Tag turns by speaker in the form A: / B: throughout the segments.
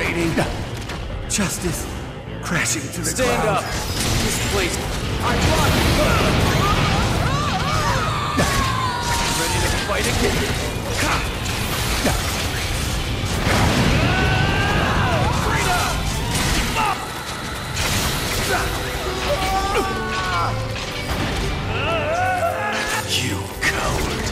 A: fading. Justice crashing to the
B: Stand
A: ground.
B: up. This place. Ready to fight again.
A: You coward.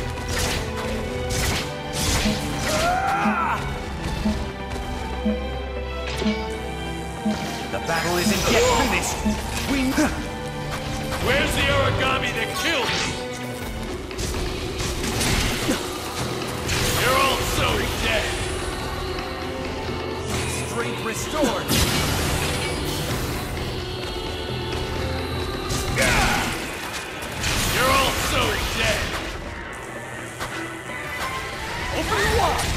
B: The battle isn't yet finished. We...
C: Where's the origami that killed me? You're all so dead.
B: Strength restored.
C: You're all so dead.
B: Open wide.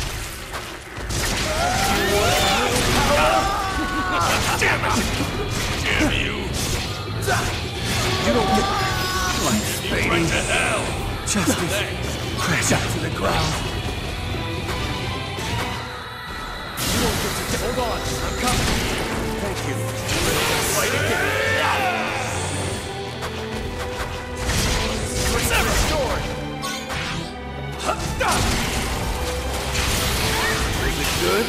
C: Damn it! Damn you!
A: You don't get lights
C: Right
A: fading.
C: to hell!
A: Justice crashing to the ground.
B: Hold on. I'm coming. Thank you. Fight again.
C: Sever!
B: Restored.
A: Is it good?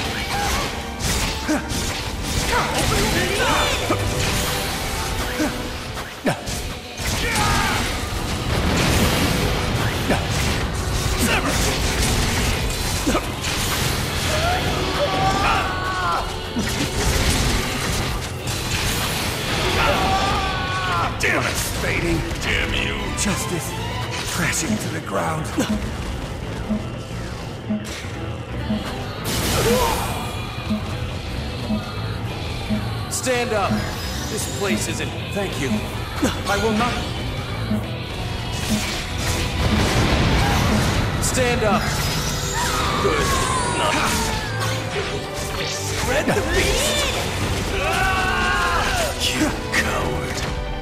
C: Damn it!
A: Fading.
C: Damn you!
A: Justice crashing to the ground.
B: Stand up. This place isn't... Thank you. I will not... Stand up. Good. Spread the beast.
A: You coward.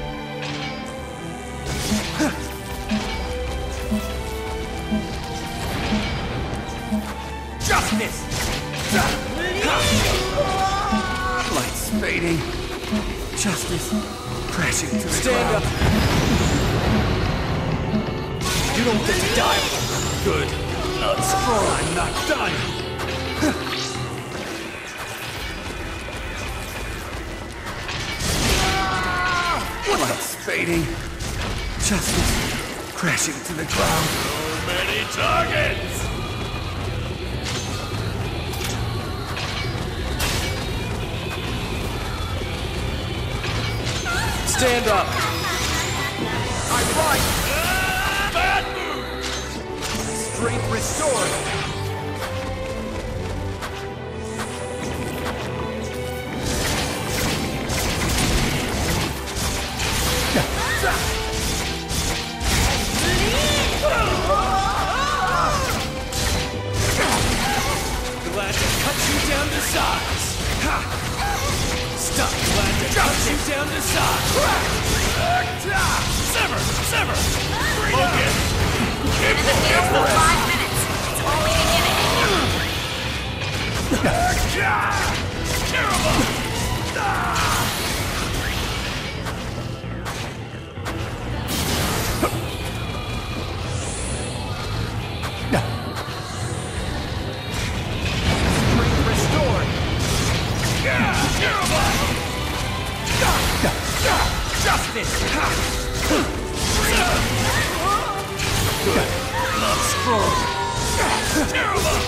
B: Justice.
A: Lights fading. Justice crashing to the
B: Stand
A: ground.
B: up. You don't get to die. Good.
A: Not strong. I'm not done. Lights fading. Justice crashing to the ground.
C: So many targets!
B: Stand up. I fight.
C: Bad move!
B: Strength restored. Glad to cut you down to size. Stop. Glad to cut you down to size.
C: Sever! Sever! Logan!
D: Been in the field for 5 minutes. It's only beginning.
C: Terrible!
B: Strength restored.
C: Terrible!
B: Justice.
A: Good. Not strong.
C: Terrible!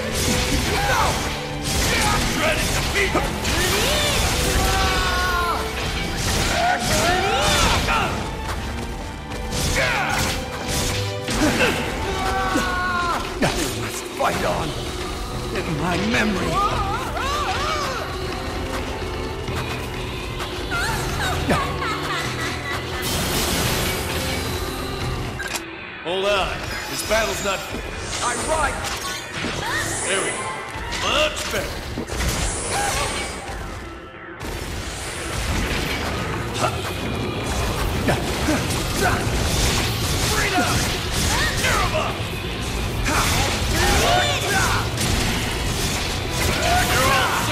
C: Shredded to pieces!
A: Let's fight on. In my memory.
C: Hold on. This battle's not...
B: I right.
C: There we go. Much better. Freedom! Terrible! You're all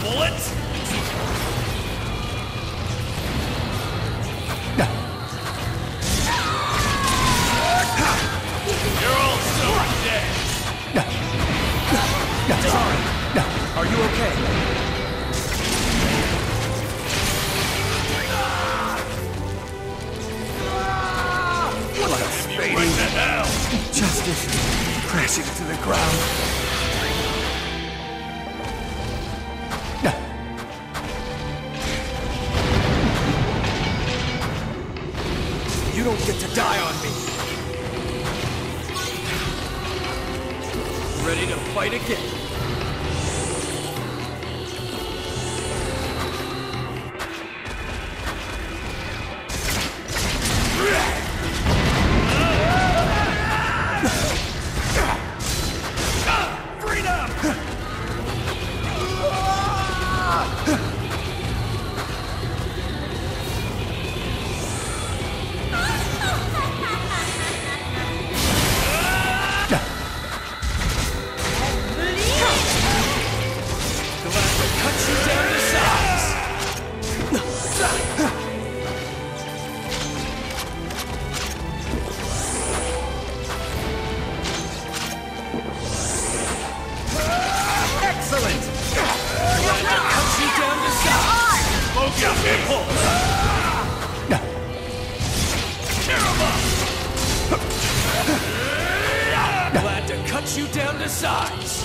C: bullets? You're all so dead.
A: Sorry. Are you okay? Blood's
C: Right
A: fading.
C: to hell.
A: Justice crashing to the ground. You don't get to die on me. Ready to fight again. Excellent! Cuts you down to size!
C: Focus, people!
A: Glad to cut you down to size!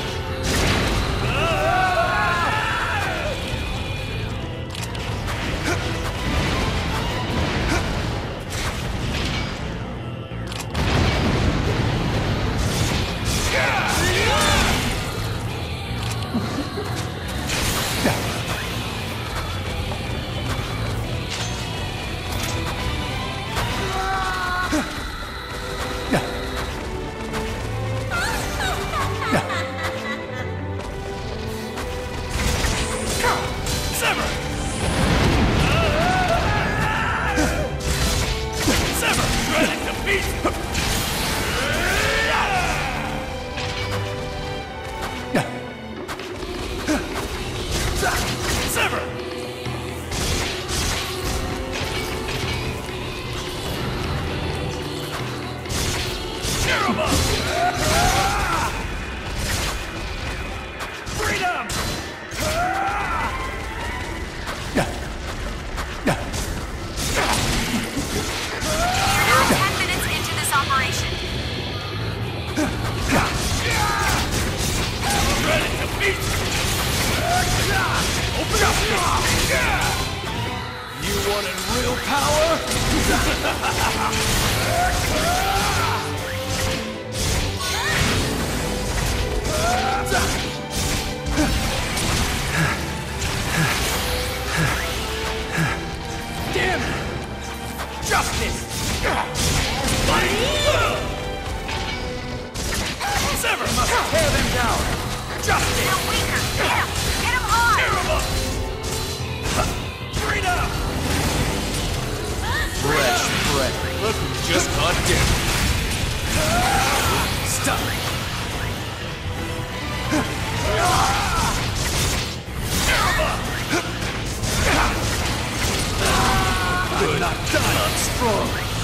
A: You wanted real power? Damn it! Justice! Sever must tear them down! Justice!
D: They're weaker. Get him! Get him hard!
C: Tear 'em up! Freedom!
A: Fresh breath.
C: Look who just got dead.
A: Stop! Good, not done. I'm strong.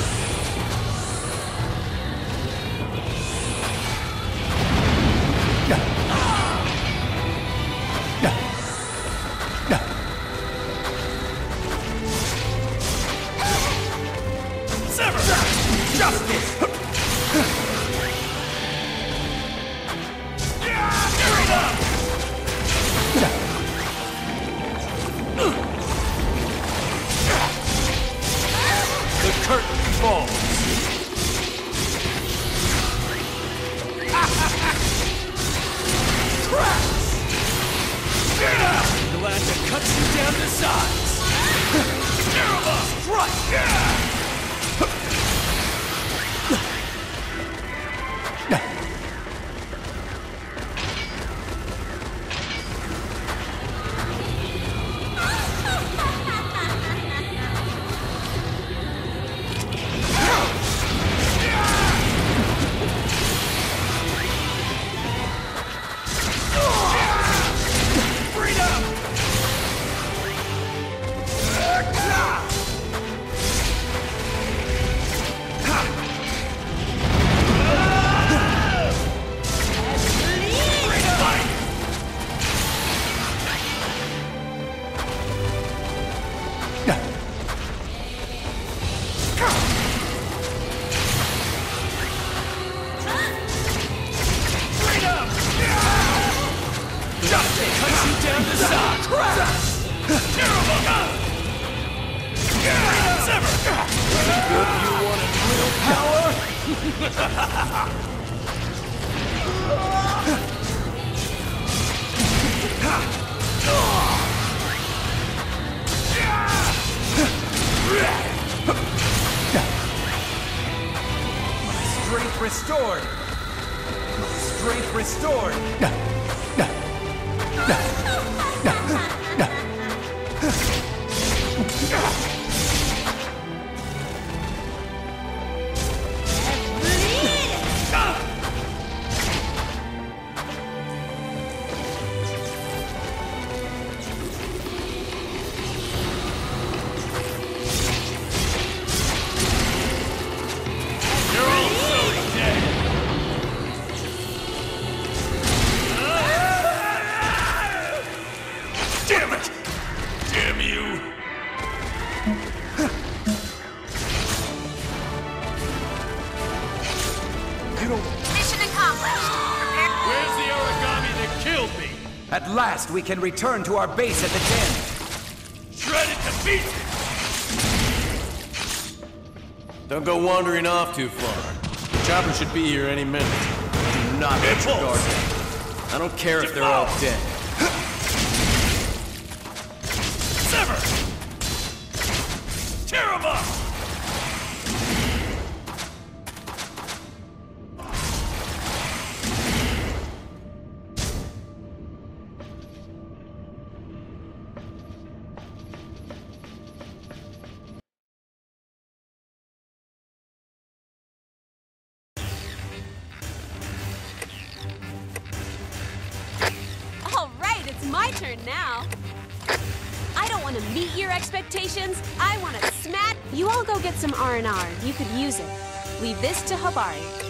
C: Sever!
A: Justice!
C: Freedom!
A: The curtain falls. Glad to cut you down to size.
C: Freedom!
A: Strength restored! My strength restored!
C: Damn it! Damn you!
D: Mission accomplished. Prepare.
C: Where's the origami that killed me?
A: At last, we can return to our base at the den.
C: Shredded to pieces!
B: Don't go wandering off too far. The chopper should be here any minute. Do not let your guard down. I don't care if they're all dead.
C: Sever! Tear 'em up!
E: All right, it's my turn now. I don't want to meet your expectations. I want to smash. You all go get some R&R. You could use it. Leave this to Habari.